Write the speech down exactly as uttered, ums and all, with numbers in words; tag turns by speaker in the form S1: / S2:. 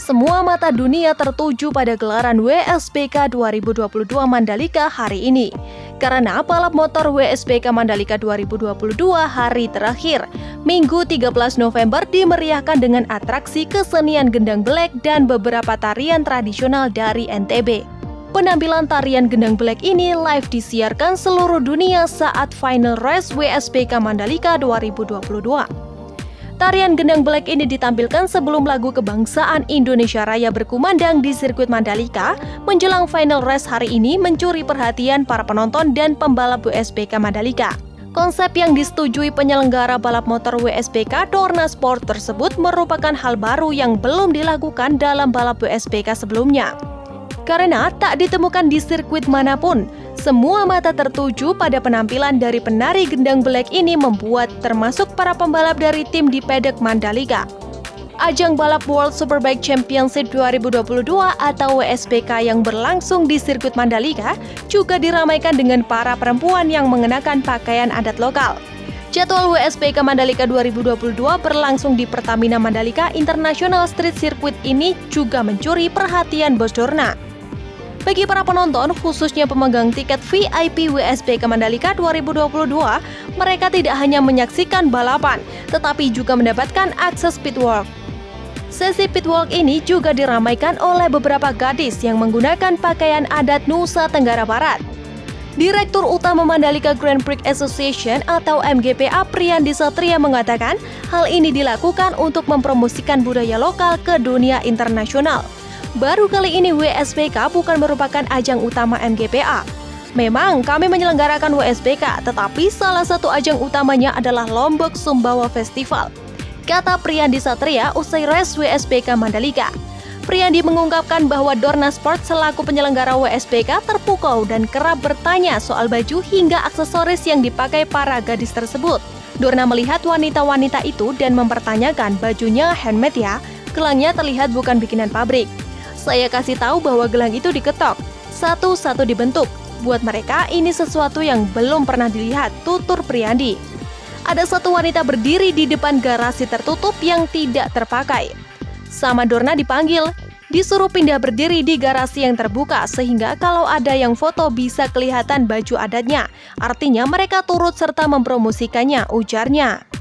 S1: semua mata dunia tertuju pada gelaran W S B K dua ribu dua puluh dua Mandalika hari ini. Karena balap motor W S B K Mandalika dua ribu dua puluh dua hari terakhir, Minggu tiga belas November dimeriahkan dengan atraksi kesenian gendang belek dan beberapa tarian tradisional dari N T B. Penampilan tarian gendang belek ini live disiarkan seluruh dunia saat final race W S B K Mandalika dua ribu dua puluh dua. Tarian gendang belek ini ditampilkan sebelum lagu kebangsaan Indonesia Raya berkumandang di sirkuit Mandalika menjelang final race hari ini mencuri perhatian para penonton dan pembalap W S B K Mandalika. Konsep yang disetujui penyelenggara balap motor W S B K Dorna Sport tersebut merupakan hal baru yang belum dilakukan dalam balap W S B K sebelumnya. Karena tak ditemukan di sirkuit manapun, semua mata tertuju pada penampilan dari penari gendang belek ini membuat termasuk para pembalap dari tim di paddock Mandalika. Ajang balap World Superbike Championship dua ribu dua puluh dua atau W S B K yang berlangsung di sirkuit Mandalika juga diramaikan dengan para perempuan yang mengenakan pakaian adat lokal. Jadwal W S B K Mandalika dua ribu dua puluh dua berlangsung di Pertamina Mandalika International Street Circuit ini juga mencuri perhatian bos Dorna. Bagi para penonton, khususnya pemegang tiket V I P W S B K Mandalika dua ribu dua puluh dua, mereka tidak hanya menyaksikan balapan, tetapi juga mendapatkan akses pitwalk. Sesi pitwalk ini juga diramaikan oleh beberapa gadis yang menggunakan pakaian adat Nusa Tenggara Barat. Direktur Utama Mandalika Grand Prix Association atau M G P A Priyandi Satria mengatakan hal ini dilakukan untuk mempromosikan budaya lokal ke dunia internasional. Baru kali ini W S B K bukan merupakan ajang utama M G P A. Memang kami menyelenggarakan W S B K, tetapi salah satu ajang utamanya adalah Lombok Sumbawa Festival, kata Priyandi Satria usai race W S B K Mandalika. Priyandi mengungkapkan bahwa Dorna Sport selaku penyelenggara W S B K terpukau dan kerap bertanya soal baju hingga aksesoris yang dipakai para gadis tersebut. Dorna melihat wanita-wanita itu dan mempertanyakan bajunya handmade ya, gelangnya terlihat bukan bikinan pabrik. Saya kasih tahu bahwa gelang itu diketok, satu-satu dibentuk. Buat mereka ini sesuatu yang belum pernah dilihat, tutur Priyandi. Ada satu wanita berdiri di depan garasi tertutup yang tidak terpakai. Sama Dorna dipanggil, disuruh pindah berdiri di garasi yang terbuka sehingga kalau ada yang foto bisa kelihatan baju adatnya. Artinya mereka turut serta mempromosikannya, ujarnya.